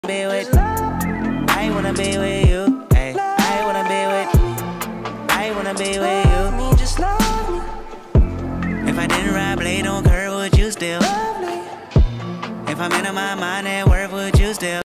be with, I wanna be with you. Ay, I wanna be with you. Just love me. If I didn't ride blade on curve, would you still? Love me. If I'm in my mind at work, would you still?